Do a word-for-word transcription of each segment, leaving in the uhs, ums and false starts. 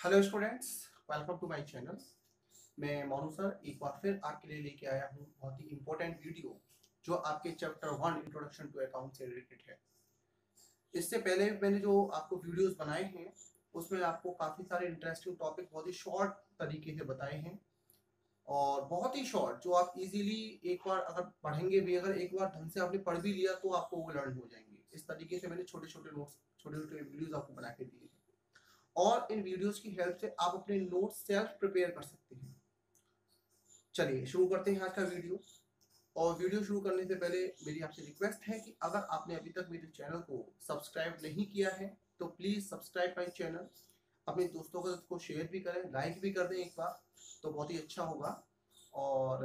Hello students, welcome to my channel. मैं Monu sir एक बार फिर आपके लिए लेके आया हूँ बहुत ही इंपॉर्टेंट वीडियो जो आपके chapter one introduction to account से रिलेटेड है। इससे पहले मैंने जो आपको वीडियोस बनाए हैं उसमें आपको काफ़ी सारे इंटरेस्टिंग टॉपिक बहुत ही शॉर्ट तरीके से बताए हैं और बहुत ही शॉर्ट, जो आप इजीली एक बार अगर पढ़ेंगे भी, अगर एक बार ढंग से आपने पढ़ भी लिया तो आपको वो लर्न हो जाएंगे। इस तरीके से मैंने छोटे छोटे नोट्स, छोटे छोटे वीडियोज आपको बना के दिए हैं और इन वीडियोस की हेल्प से आप अपने नोट्स सेल्फ प्रिपेयर कर सकते हैं। चलिए शुरू करते हैं आज का वीडियो। और वीडियो शुरू करने से पहले मेरी आपसे रिक्वेस्ट है कि अगर आपने अभी तक मेरे चैनल को सब्सक्राइब नहीं किया है तो प्लीज़ सब्सक्राइब माई चैनल। अपने दोस्तों के साथ इसको शेयर भी करें, लाइक भी कर दें एक बार, तो बहुत ही अच्छा होगा। और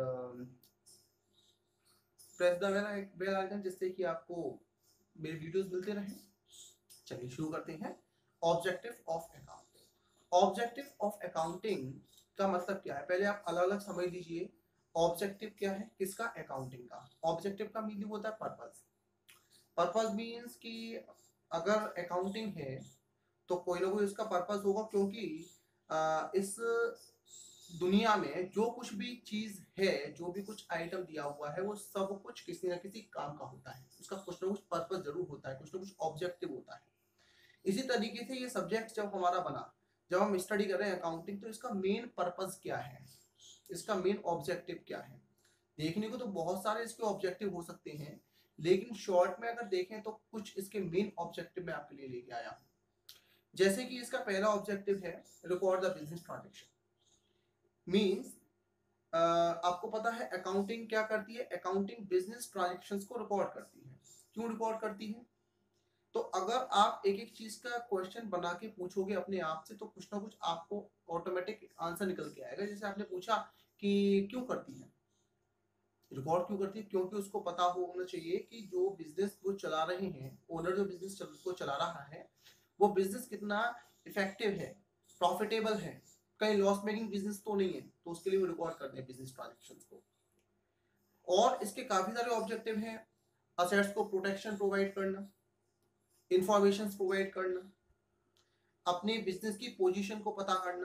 प्रेस द बेल आइकन जिससे कि आपको मेरे वीडियोस मिलते रहें। चलिए शुरू करते हैं। Objective of accounting. Objective of accounting का मतलब क्या है, पहले आप अलग अलग समझ लीजिए। ऑब्जेक्टिव क्या है, किसका? अकाउंटिंग का। ऑब्जेक्टिव का मीनिंग होता है पर्पस। पर्पस मीन्स कि अगर अकाउंटिंग है तो कोई ना कोई उसका पर्पस होगा, क्योंकि आ, इस दुनिया में जो कुछ भी चीज है, जो भी कुछ आइटम दिया हुआ है, वो सब कुछ किसी ना किसी काम का होता है। उसका कुछ ना कुछ पर्पस जरूर होता है, कुछ ना कुछ ऑब्जेक्टिव होता है। इसी तरीके से ये सब्जेक्ट जब हमारा बना, जब हम स्टडी कर रहे हैं अकाउंटिंग, तो इसका मेन पर्पस क्या है, इसका मेन ऑब्जेक्टिव क्या है। देखने को तो बहुत सारे इसके ऑब्जेक्टिव हो सकते हैं, लेकिन शॉर्ट में अगर देखें तो कुछ इसके मेन ऑब्जेक्टिव मैं आपके लिए लेके आया हूं। जैसे कि इसका पहला ऑब्जेक्टिव है record the business transaction. Means आपको पता है अकाउंटिंग क्या करती है? अकाउंटिंग बिजनेस ट्रांजेक्शंस को रिकॉर्ड करती है। क्यों रिकॉर्ड करती है? तो अगर आप एक एक चीज का क्वेश्चन बना के पूछोगे अपने आप से तो कुछ ना कुछ आपको ऑटोमेटिक आंसर निकल के आएगा। जैसे आपने पूछा कि क्यों करती है, रिकॉर्ड क्यों करती है? क्योंकि उसको पता होना चाहिए कि जो बिजनेस वो चला रहे हैं, ओनर जो बिजनेस को चला रहा है, वो बिजनेस कितना इफेक्टिव है, प्रॉफिटेबल है, कहीं लॉस मेकिंग बिजनेस तो नहीं है। तो उसके लिए वो रिकॉर्ड करते हैं बिजनेस ट्रांजेक्शंस को। और इसके काफी सारे ऑब्जेक्टिव हैं। असेट्स को प्रोटेक्शन प्रोवाइड करना, इंफॉर्मेशन प्रोवाइड करना, अपने बिजनेस की पोजीशन को पता करना।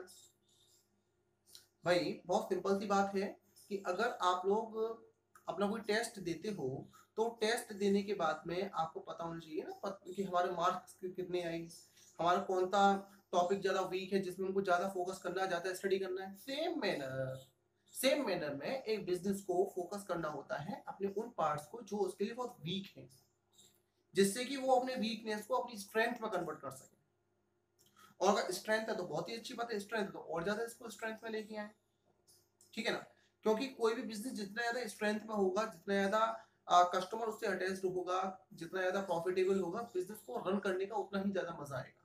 भाई बहुत सिंपल सी बात है कि अगर आप लोग अपना कोई टेस्ट देते हो तो टेस्ट देने के बाद में आपको पता होना चाहिए ना पत, कि हमारे मार्क्स कितने आए, हमारा कौन सा टॉपिक ज्यादा वीक है जिसमें हमको ज्यादा फोकस करना है, ज्यादा स्टडी करना है। सेम मैनर सेम मैनर में एक बिजनेस को फोकस करना होता है अपने उन पार्ट्स को जो उसके लिए बहुत वीक है, जिससे कि वो अपने वीकनेस को अपनी स्ट्रेंथ में कन्वर्ट कर सके। और अगर स्ट्रेंथ है तो बहुत ही अच्छी बात है, स्ट्रेंथ तो और ज्यादा इसको स्ट्रेंथ में लेके आए, ठीक है ना। क्योंकि कोई भी बिजनेस जितना ज्यादा स्ट्रेंथ में होगा, जितना ज्यादा कस्टमर उससे अटैच्ड होगा, जितना ज्यादा प्रॉफिटेबल होगा, बिजनेस को रन करने का उतना ही ज्यादा मजा आएगा।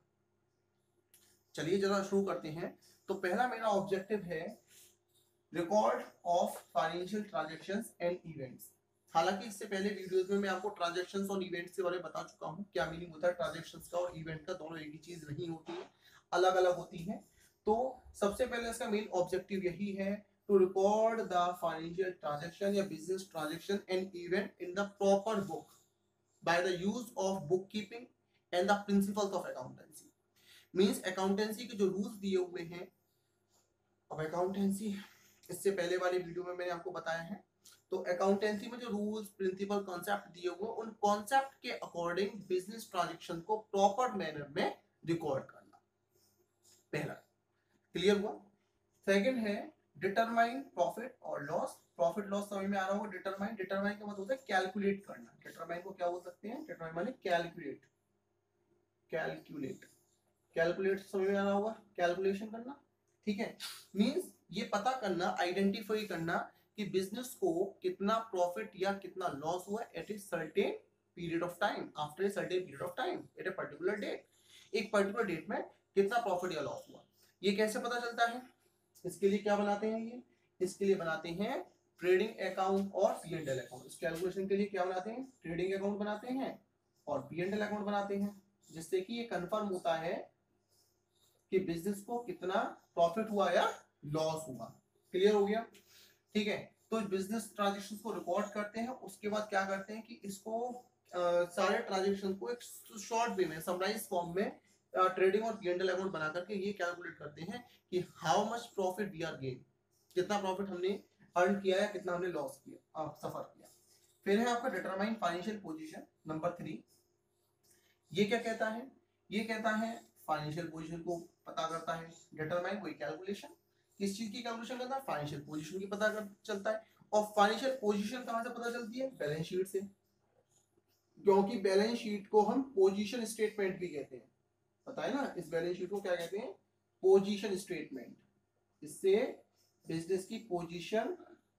चलिए जरा शुरू करते हैं। तो पहला मेरा ऑब्जेक्टिव है record of financial transactions and events. हालांकि इससे पहले वीडियोस में मैं आपको ट्रांजैक्शंस और इवेंट्स के बारे में बता चुका हूं, क्या मीनिंग होता है ट्रांजैक्शंस का और इवेंट का। दोनों एक ही चीज नहीं होती है, अलग अलग होती है। तो सबसे पहले इसका मेन ऑब्जेक्टिव यही है, to record the financial transaction या business transaction and event in the proper book by the use of book keeping and the principles of accountancy. Means accountancy के जो रूल्स दिए हुए हैं। अब अकाउंटेंसी इससे पहले वाले वीडियो में मैंने आपको बताया है। तो अकाउंटेंसी में जो रूल्स, प्रिंसिपल, कॉन्सेप्ट दिए हुए, उन कॉन्सेप्ट के अकॉर्डिंग बिजनेस ट्रांजैक्शन को प्रॉपर मैनर में रिकॉर्ड करना। पहला क्लियर हुआ। सेकंड है डिटरमाइन प्रॉफिट और लॉस। प्रॉफिट लॉस समझ में आ रहा होगा। डिटरमाइन डिटरमाइन का मतलब होता है कैलकुलेट करना। डिटरमाइन को क्या बोल सकते हैं? डिटरमाइन माने कैलकुलेट, कैलकुलेट कैलकुलेट समझ में आ रहा होगा, कैलकुलेशन करना, ठीक है। मींस ये पता करना, आइडेंटिफाई करना कि बिजनेस को कितना प्रॉफिट या कितना लॉस हुआ at a certain period of time, after a certain period of time, at a particular date. एक पर्टिकुलर डेट में कितना प्रॉफिट या लॉस हुआ, ये कैसे पता चलता है? इसके लिए क्या बनाते हैं ये इसके लिए बनाते हैं ट्रेडिंग अकाउंट और पी एंड एल अकाउंट। इस कैलकुलेशन के लिए क्या बनाते हैं? ट्रेडिंग अकाउंट बनाते हैं और पी एंड एल अकाउंट बनाते हैं, जिससे कि ये कंफर्म होता है कि बिजनेस को कितना प्रॉफिट हुआ या लॉस हुआ। क्लियर हो गया, ठीक है। तो बिजनेस ट्रांजैक्शंस को रिकॉर्ड करते हैं, उसके बाद क्या करते हैं कि इसको आ, सारे ट्रांजैक्शन को एक शॉर्ट वे में, समराइज फॉर्म में ट्रेडिंग और पी एंड एल अकाउंट बना करके ये कैलकुलेट करते हैं कि how much profit we are gain, कितना प्रॉफिट हमने अर्न किया है, कितना हमने लॉस किया, सफर किया। फिर है आपका determine financial position number three. ये क्या कहता है, ये कहता है फाइनेंशियल पोजीशन को पता करता है। डिटरमाइन कोई कैलकुलेशन, किस चीज की कैलकुलेशन करता है, फाइनेंशियल पोजीशन की पता कर चलता है। और फाइनेंशियल पोजीशन कहां से पता चलती है, बैलेंस शीट से, क्योंकि बैलेंस शीट को हम पोजीशन स्टेटमेंट भी कहते हैं, पता है ना, इस बैलेंस शीट को क्या कहते हैं, पोजीशन स्टेटमेंट। इससे बिजनेस की पोजीशन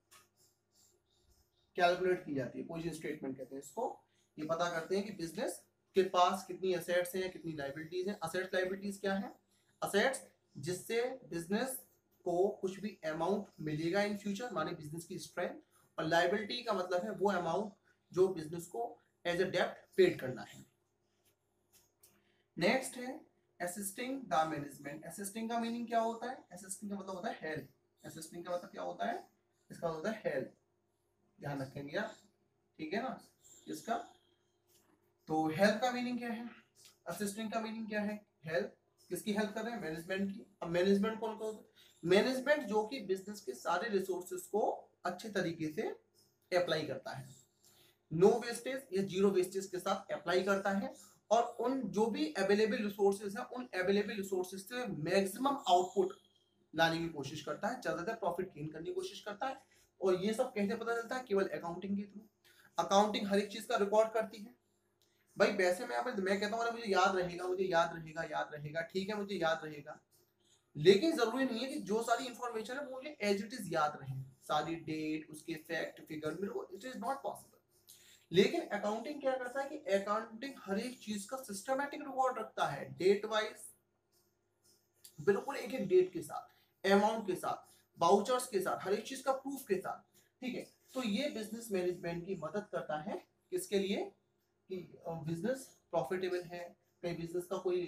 कैलकुलेट की जाती है, पोजीशन स्टेटमेंट कहते हैं इसको। ये पता करते हैं कि बिजनेस के पास कितनी असेट्स हैं, कितनी लायबिलिटीज हैं। असेट्स लायबिलिटीज क्या है, असेट्स जिससे बिजनेस को कुछ भी अमाउंट मिलेगा इन फ्यूचर, माने बिजनेस की स्ट्रेंथ। और लायबिलिटी का मतलब है वो अमाउंट जो बिजनेस को एज अ डेब्ट पेड करना है। नेक्स्ट है असिस्टिंग द मैनेजमेंट। असिस्टिंग का मीनिंग क्या होता है, असिस्टिंग का मतलब होता है हेल्प। असिस्टिंग का मतलब क्या होता है, इसका होता है हेल्प, ध्यान रखेंगे आप, ठीक है ना इसका। तो हेल्प का मीनिंग क्या है, असिस्टिंग का मीनिंग क्या है, हेल्प। किसकी हेल्प कर रहे हैं, मैनेजमेंट की। अब मैनेजमेंट कौन कौन, मैनेजमेंट जो कि बिजनेस के सारे रिसोर्सेज को अच्छे तरीके से अप्लाई करता है, नो वेस्टेज या जीरो वेस्टेज के साथ अप्लाई करता है। और उन जो भी अवेलेबल रिसोर्सेज हैं, उन अवेलेबल रिसोर्सेज से मैक्सिमम आउटपुट लाने की कोशिश करता है, ज्यादातर प्रॉफिट गेन करने की कोशिश करता है। और ये सब कैसे पता चलता है, केवल अकाउंटिंग के थ्रू। अकाउंटिंग हर एक चीज का रिकॉर्ड करती है। भाई वैसे मैं मैं कहता हूँ मुझे याद रहेगा, मुझे याद रहेगा, याद रहेगा, ठीक है मुझे याद रहेगा, लेकिन जरूरी नहीं है कि जो सारी इंफॉर्मेशन है वो मुझे एज इट इज याद रहे, सारी डेट, उसके फैक्ट फिगर, मेरे को इट इज नॉट पॉसिबल। लेकिन अकाउंटिंग क्या करता है कि अकाउंटिंग हर एक चीज का सिस्टमैटिक रिकॉर्ड रखता है, डेट वाइज, बिल्कुल एक एक डेट के साथ, अमाउंट के साथ, बाउचर्स के साथ, हर एक चीज का प्रूफ के साथ, ठीक है। तो ये बिजनेस मैनेजमेंट की मदद करता है, किसके लिए, कि बिजनेस प्रॉफिटेबल है, कहीं बिजनेस का कोई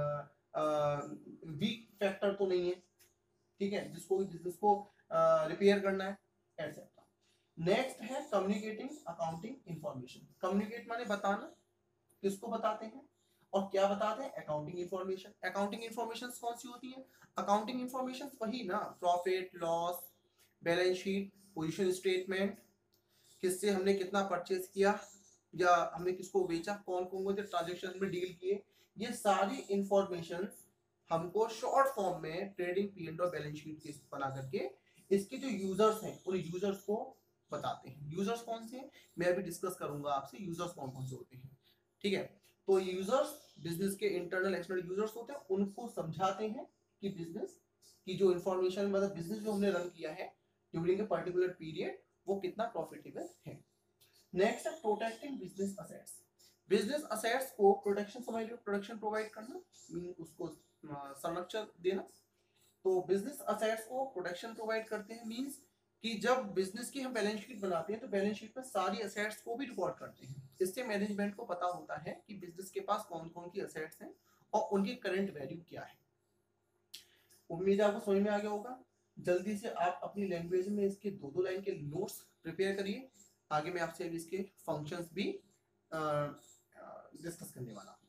वीक फैक्टर तो नहीं है, ठीक है, जिसको बिजनेस को रिपेयर करना है, एटसेट्रा। नेक्स्ट है कम्युनिकेटिंग अकाउंटिंग इंफॉर्मेशन। कम्युनिकेट माने बताना, किसको बताते हैं और क्या बताते हैं, अकाउंटिंग इंफॉर्मेशन। अकाउंटिंग इंफॉर्मेशन कौन सी होती है, अकाउंटिंग इंफॉर्मेशन वही ना, profit loss, balance sheet, position statement, किससे हमने कितना परचेज किया या हमने किसको बेचा, कौन कौन से ट्रांजेक्शन में डील किए, ये सारी इंफॉर्मेशन हमको शॉर्ट फॉर्म में ट्रेडिंग पी एंड और बैलेंस शीट के बना करके इसके जो यूजर्स हैं उन यूजर्स को बताते हैं। यूजर्स कौन से हैं, मैं अभी डिस्कस करूंगा आपसे यूजर्स कौन कौन से होते हैं, ठीक है। तो यूजर्स बिजनेस के इंटरनल एक्सटर्नल यूजर्स होते हैं, उनको समझाते हैं कि बिजनेस की जो इंफॉर्मेशन, मतलब बिजनेस जो हमने रन किया है ड्यूरिंग ए पर्टिकुलर पीरियड, वो कितना प्रॉफिटेबल है। नेक्स्ट है protecting business assets. Business assets को प्रोटेक्शन समझ लो, प्रोटेक्शन प्रोवाइड करना, मीन उसको संरक्षण देना। तो बिजनेस असेट्स को प्रोटेक्शन प्रोवाइड करते हैं, मींस कि जब बिजनेस की हम बैलेंस शीट बनाते हैं तो बैलेंस शीट में सारी असेट्स को भी रिकॉर्ड करते हैं। इससे मैनेजमेंट को पता होता है कि बिजनेस के पास कौन कौन सी असेट्स हैं और उनकी करंट वैल्यू क्या है। उम्मीद है आपको समझ में आ गया होगा। जल्दी से आप अपनी लैंग्वेज में इसके दो दो लाइन के नोट्स प्रिपेयर करिए, आगे मैं आपसे अभी इसके फंक्शंस भी डिस्कस करने वाला हूं।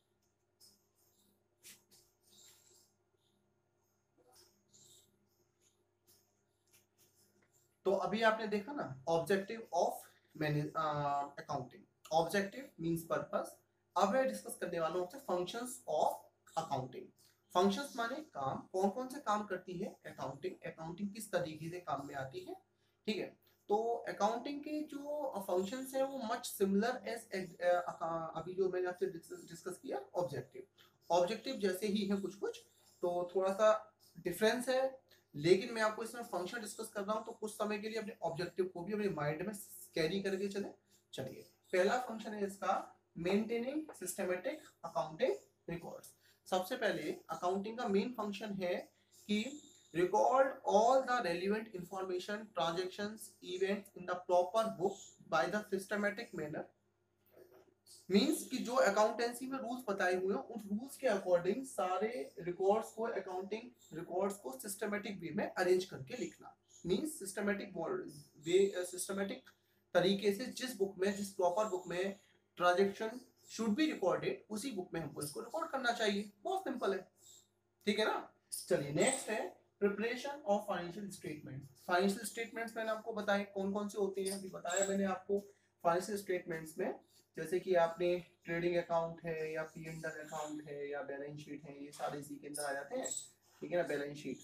तो अभी आपने देखा ना objective of manage accounting, objective means purpose. अब मैं डिस्कस करने वाला हूं आपसे फंक्शंस ऑफ अकाउंटिंग। फंक्शंस माने काम, कौन कौन से काम करती है अकाउंटिंग, अकाउंटिंग किस तरीके से काम में आती है, ठीक है। तो अकाउंटिंग के जो फंक्शंस है वो मच सिमिलर एज अभी जो मैंने आपसे डिस्कस किया ऑब्जेक्टिव। ऑब्जेक्टिव जैसे ही है कुछ कुछ, तो थोड़ा सा डिफरेंस है, लेकिन मैं आपको इसमें फंक्शन डिस्कस कर रहा हूं तो कुछ समय के लिए अपने ऑब्जेक्टिव को भी अपने माइंड में कैरी करके चले। चलिए पहला फंक्शन है इसका मेंटेनिंग सिस्टमैटिक अकाउंटिंग रिकॉर्ड्स। सबसे पहले अकाउंटिंग का मेन फंक्शन है कि record all the relevant information, transactions, events in the proper book by the systematic manner। Means कि जो अकाउंटेंसी में रूल्स बताए हुए हैं उन रूल्स के अकॉर्डिंग सारे रिकॉर्ड्स को, अकाउंटिंग रिकॉर्ड्स को सिस्टमेटिक वे में अरेंज करके लिखना। मीन्स सिस्टमेटिक वे, सिस्टमेटिक तरीके से जिस बुक में, जिस प्रॉपर बुक में ट्रांजैक्शन शुड बी रिकॉर्डेड, उसी बुक में हमको इसको रिकॉर्ड करना चाहिए। बहुत सिंपल है, ठीक है ना। चलिए नेक्स्ट है preparation of financial statements. Financial statements मैंने आपको बताए कौन कौन से होते हैं, अभी बताया मैंने आपको। फाइनेंशियल स्टेटमेंट्स में जैसे कि आपने ट्रेडिंग अकाउंट है या पी एंड एल अकाउंट है या बैलेंस शीट है, ये सारे इसी के अंदर आ जाते हैं, ठीक है ना। बैलेंस शीट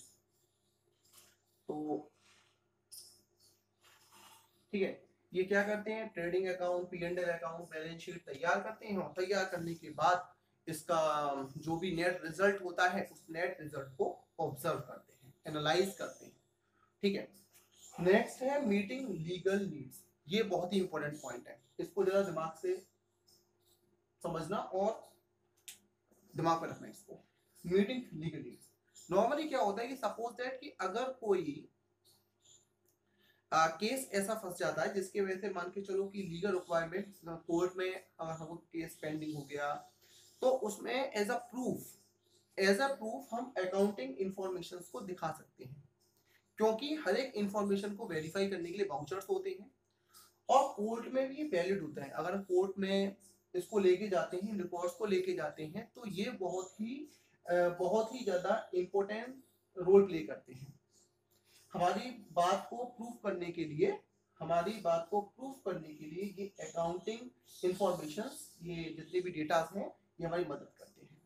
तो ठीक है, ये क्या करते हैं, trading account, P and L account, balance sheet तैयार करते हैं, और तैयार करने के बाद इसका जो भी नेट रिजल्ट होता है उस नेट रिजल्ट को ऑब्जर्व करते हैं, एनालाइज करते हैं, ठीक है। नेक्स्ट है मीटिंग लीगल नीड्स। ये बहुत ही इंपॉर्टेंट पॉइंट है, इसको जरा दिमाग से समझना और दिमाग में रखना इसको। मीटिंग लीगल नीड्स नॉर्मली क्या होता है कि सपोज दैट कि अगर कोई आ, केस ऐसा फंस जाता है जिसके वजह से मान के चलो कि लीगल रिक्वायरमेंट कोर्ट में अगर हमको केस पेंडिंग हो गया, तो उसमें as a proof as a proof हम अकाउंटिंग इंफॉर्मेशन को दिखा सकते हैं, क्योंकि हर एक इंफॉर्मेशन को वेरीफाई करने के लिए वाउचर्स होते हैं और कोर्ट में भी वैलिड होता है। अगर कोर्ट में इसको लेके जाते हैं, रिकॉर्ड्स को लेके जाते हैं, तो ये बहुत ही बहुत ही ज्यादा इंपॉर्टेंट रोल प्ले करते हैं हमारी बात को प्रूफ करने के लिए। हमारी बात को प्रूफ करने के लिए ये अकाउंटिंग इंफॉर्मेशन, ये जितने भी डेटा हैं, ये हमारी मदद करते हैं।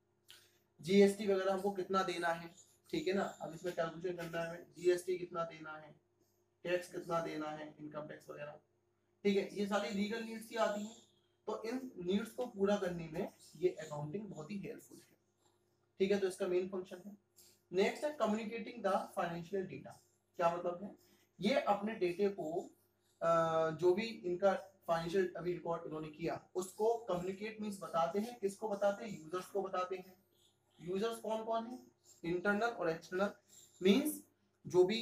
जीएसटी वगैरह हमको कितना देना है, ठीक है ना, अब इसमें कैलकुलेशन करना है, जीएसटी कितना देना है, टैक्स कितना देना है, इनकम टैक्स वगैरह, ठीक है, ये सारी लीगल नीड्स ही आती हैं। तो इन नीड्स को पूरा करने में ये अकाउंटिंग बहुत ही हेल्पफुल है, ठीक है। तो इसका मेन फंक्शन है। नेक्स्ट है कम्युनिकेटिंग द फाइनेंशियल डेटा। क्या मतलब है, ये अपने डेटे को जो भी इनका फाइनेंशियल अभी रिकॉर्ड इन्होंने किया उसको कम्युनिकेट मींस बताते हैं, किसको बताते हैं, यूजर्स को बताते हैं। यूजर्स कौन कौन है, इंटरनल और एक्सटर्नल, मींस जो भी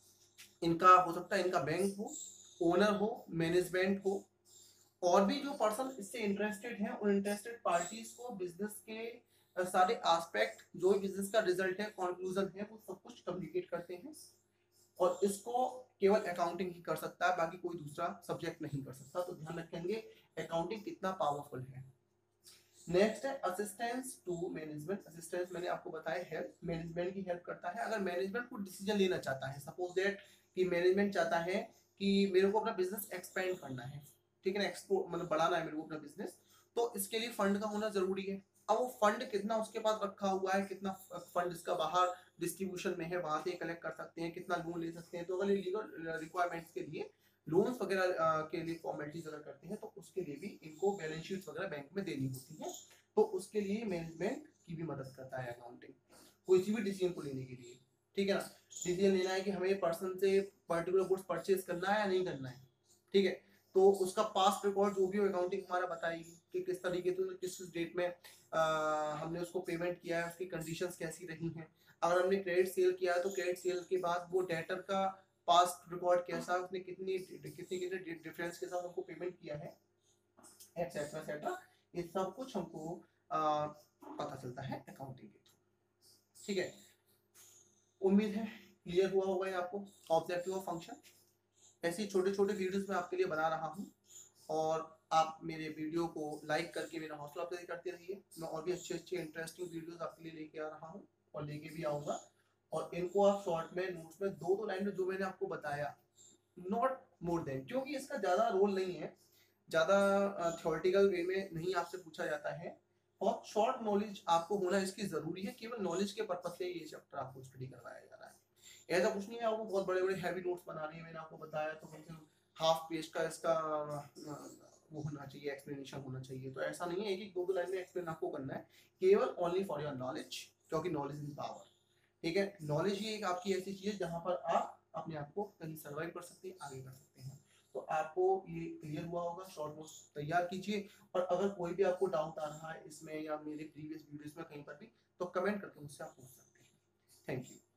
इनका हो सकता है, इनका बैंक हो, ओनर हो, मैनेजमेंट हो, और भी जो पर्सन इससे इंटरेस्टेड हैं, उन इंटरेस्टेड पार्टीज को बिजनेस के सारे एस्पेक्ट, जो बिजनेस का रिजल्ट है, कंक्लूजन है, वो सब कुछ कम्युनिकेट करते हैं। और इसको केवल अकाउंटिंग ही कर सकता है, बाकी कोई दूसरा सब्जेक्ट नहीं कर सकता। तो ध्यान रखेंगे अकाउंटिंग कितना पावरफुल है। नेक्स्ट है असिस्टेंस टू मैनेजमेंट। असिस्टेंस मैंने आपको बताया हेल्प, मैनेजमेंट की हेल्प करता है। अगर मैनेजमेंट को डिसीजन लेना चाहता है, सपोज दैट कि मैनेजमेंट चाहता है कि मेरे को अपना बिजनेस एक्सपेंड करना है, ठीक है ना, एक्सपोर्ट मतलब बढ़ाना है मेरे को अपना बिजनेस, तो इसके लिए फंड का होना जरूरी है। अब वो फंड कितना उसके पास रखा हुआ है, कितना फंड इसका बाहर डिस्ट्रीब्यूशन में है, वहां से कलेक्ट कर सकते हैं, कितना लोन ले सकते हैं। तो अगर लीगल रिक्वायरमेंट्स के लिए लोन्स वगैरह के लिए फॉर्मेलिटीज अगर करते हैं, तो उसके लिए भी इनको बैलेंस शीट्स वगैरह बैंक में देनी होती है। तो उसके लिए मैनेजमेंट की भी मदद करता है अकाउंटिंग, कोई सी भी डिसीजन को लेने के लिए, ठीक है ना। डिसीजन लेना है कि हमें पर्सन से पर्टिकुलर गुड्स परचेज करना है या नहीं करना है, ठीक है, तो उसका पास्ट रिकॉर्ड जो भी अकाउंटिंग हमारा बताएगी कि किस तरीके से किस किस डेट में आ, हमने उसको पेमेंट किया है, उसकी कंडीशंस कैसी रही हैं। अगर हमने क्रेडिट सेल किया है तो क्रेडिट सेल के बाद वो डेटर का पास्ट रिकॉर्ड कैसा, उसने कितनी कितनी कितने डिफरेंस के साथ हमको पेमेंट किया है, एक्सेट्रा एक्सेट्रा, ये सब कुछ हमको आ, पता चलता है अकाउंटिंग के थ्रू, ठीक है। उम्मीद है क्लियर हुआ होगा ये आपको ऑब्जेक्टिव ऑफ फंक्शन। ऐसे छोटे छोटे वीडियोस मैं आपके लिए बना रहा हूँ, और आप मेरे वीडियो को लाइक करके मेरा हौसला अफजाई करते रहिए। मैं और भी अच्छे अच्छे इंटरेस्टिंग वीडियोस आपके लिए लेके आ रहा हूँ और लेके भी आऊँगा। और इनको आप शॉर्ट में नोट्स में दो दो लाइन में जो मैंने आपको बताया, नॉट मोर देन, क्योंकि इसका ज़्यादा रोल नहीं है, ज़्यादा थ्योरेटिकल वे में नहीं आपसे पूछा जाता है। बहुत शॉर्ट नॉलेज आपको होना इसकी ज़रूरी है, केवल नॉलेज के पर्पज से ये चैप्टर आपको स्टडी करवाया जा रहा है। ऐसा कुछ नहीं है आपको बहुत बड़े बड़े हैवी नोट्स बनाने हैं, मैंने आपको बताया तो कम से कम हाफ पेज का इसका वो होना चाहिए, एक्सप्लेनेशन होना चाहिए। तो ऐसा नहीं है एक एक दो दो लाइन में एक्सप्लेन आपको करना है, केवल ओनली फॉर योर नॉलेज, क्योंकि नॉलेज इज पावर, ठीक है। नॉलेज ही एक आपकी ऐसी चीज है जहां पर आप अपने आप को कहीं सर्वाइव कर सकते हैं, आगे कर सकते हैं। तो आपको ये क्लियर हुआ होगा, शॉर्ट नोट्स तैयार कीजिए। और अगर कोई भी आपको डाउट आ रहा है इसमें या मेरे प्रीवियस वीडियोस में कहीं पर भी, तो कमेंट करके मुझसे आप पूछ सकते हैं। Thank you.